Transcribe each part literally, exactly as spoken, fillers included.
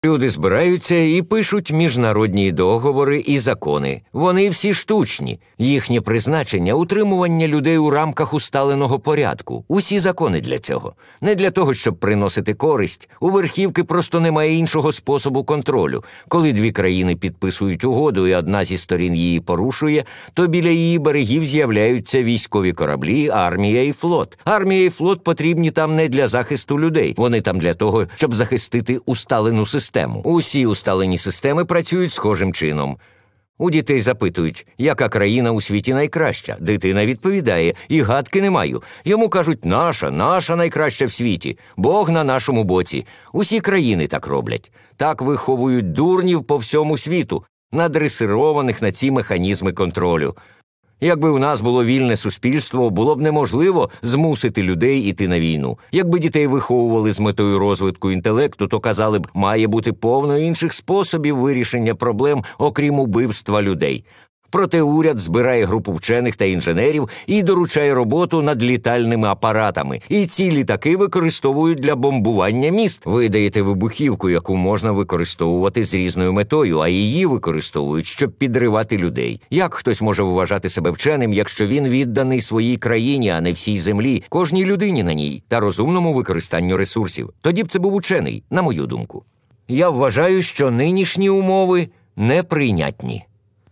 Люди збираються і пишуть міжнародні договори і закони. Вони всі штучні. Їхнє призначення – утримування людей у рамках усталеного порядку. Усі закони для цього. Не для того, щоб приносити користь. У верхівки просто немає іншого способу контролю. Коли дві країни підписують угоду і одна зі сторін її порушує, то біля її берегів з'являються військові кораблі, армія і флот. Армія і флот потрібні там не для захисту людей. Вони там для того, щоб захистити усталену систему. Усі усталені системи працюють схожим чином. У дітей запитують, яка країна у світі найкраща. Дитина відповідає, і гадки не маю. Йому кажуть, наша, наша найкраща в світі. Бог на нашому боці. Усі країни так роблять. Так виховують дурнів по всьому світу, надресированих на ці механізми контролю. Якби у нас було вільне суспільство, було б неможливо змусити людей іти на війну. Якби дітей виховували з метою розвитку інтелекту, то казали б, має бути повно інших способів вирішення проблем, окрім убивства людей. Проте уряд збирає групу вчених та інженерів і доручає роботу над літальними апаратами. І ці літаки використовують для бомбування міст. Ви даєте вибухівку, яку можна використовувати з різною метою, а її використовують, щоб підривати людей. Як хтось може вважати себе вченим, якщо він відданий своїй країні, а не всій землі, кожній людині на ній та розумному використанню ресурсів? Тоді б це був учений, на мою думку. Я вважаю, що нинішні умови неприйнятні.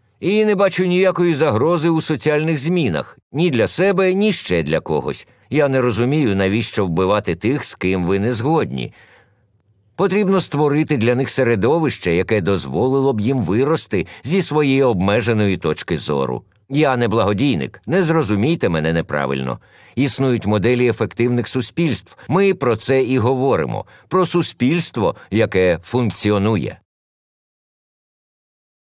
І не бачу ніякої загрози у соціальних змінах. Ні для себе, ні ще для когось. Я не розумію, навіщо вбивати тих, з ким ви не згодні. Потрібно створити для них середовище, яке дозволило б їм вирости зі своєї обмеженої точки зору. Я не благодійник, не зрозумійте мене неправильно. Існують моделі ефективних суспільств. Ми про це і говоримо. Про суспільство, яке функціонує.